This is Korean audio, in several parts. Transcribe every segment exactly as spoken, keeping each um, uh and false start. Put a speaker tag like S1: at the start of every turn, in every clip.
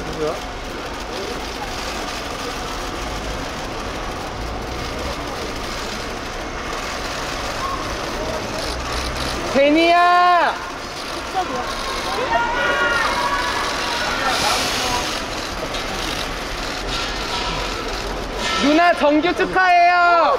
S1: 누구야? 제니야! 누나 정규 축하해요!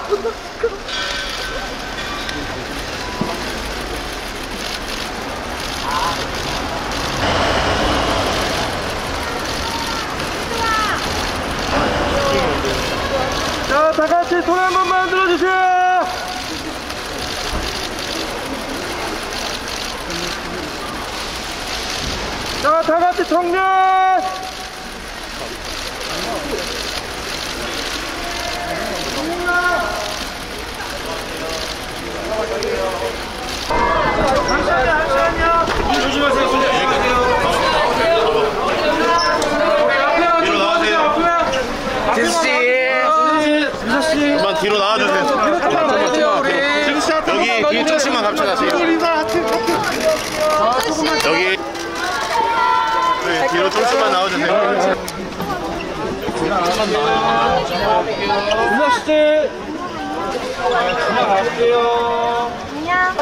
S1: 자, 다 같이 손 한 번만 들어주세요! 자, 다 같이 정면! 잠시만요, 잠시만요. 조심하세요, 조심하세요.
S2: 뒤로 나와주세요.
S1: 진씨, 진씨.
S2: 그만 뒤로 나와주세요. 여기 뒤에 조금만 합쳐가세요. 여기 네, 뒤로 조금만 나와주세요.
S1: 윤아씨 지나갈게요.
S3: 안녕.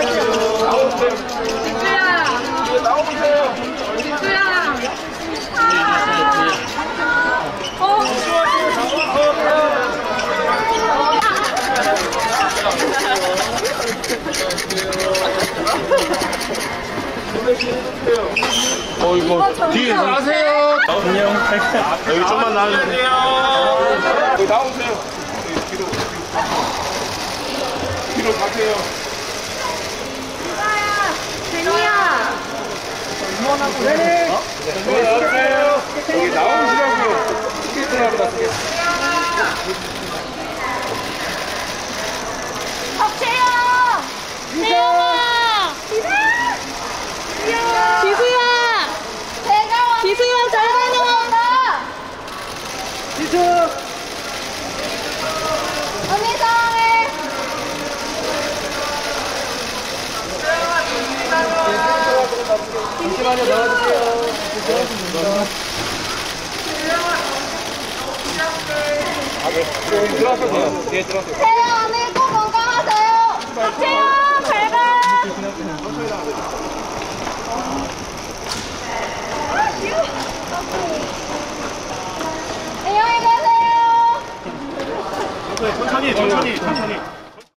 S3: 지수야.
S1: 나오세요.
S3: 지수야. 어.
S2: 어 이거 뒤에 나세요. 안녕. 여기 좀만 나와주세요.
S1: 여기 나오세요. 뒤로 뒤로 가세요.
S3: 제니야.
S1: 응원하고 네. 여기 나오세요. 여기 나오시라고요. 스케이트하러 가세요.
S3: 박채영. 채영아. 지수야. 지수야 잘 다녀와.
S1: 지수.
S3: 언니 사랑해.
S1: 잠시만요, 나와주세요. 아, 네. 여기 들어가셔도 돼요. 뒤에 들어가세요.
S3: 채영 언니 꼭 건강하세요. 박채영 잘 가. 안녕히 가세요.
S2: 천천히 천천히 천천히.